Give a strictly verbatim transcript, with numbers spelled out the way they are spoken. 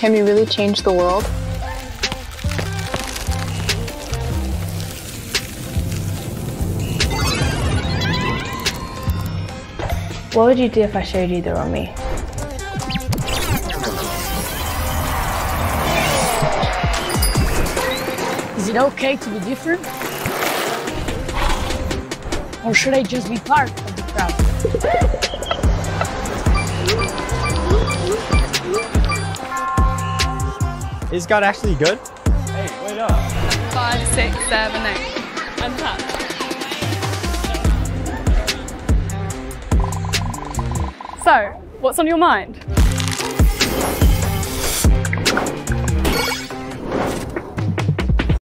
Can we really change the world? What would you do if I showed you the real me? Is it okay to be different? Or should I just be part of the crowd? Is God actually good? Hey, wait up. Five, six, seven, eight. And that. So, what's on your mind?